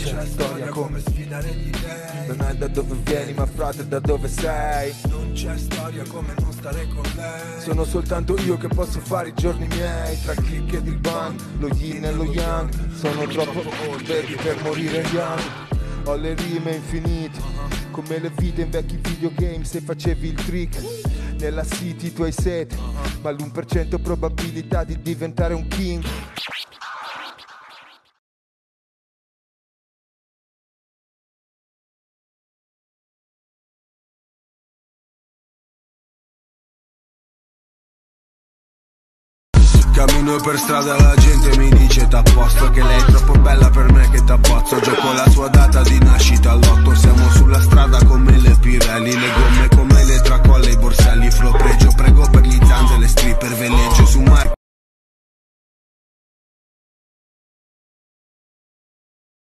c'è storia come sfidare gli dèi. Non è da dove vieni ma frate da dove sei. Non c'è storia come non stare con lei. Sono soltanto io che posso fare i giorni miei. Tra click ed il bang, lo yin e lo yang. Sono troppo old baby per morire young. Ho le rime infinite, come le vite in vecchi videogame. Se facevi il trick nella city tu hai sete, ma l'1% probabilità di diventare un king. Cammino per strada, la gente mi dice t'apposto che lei è troppo bella per me che t'abbozzo. Gioco la sua data di nascita all'otto.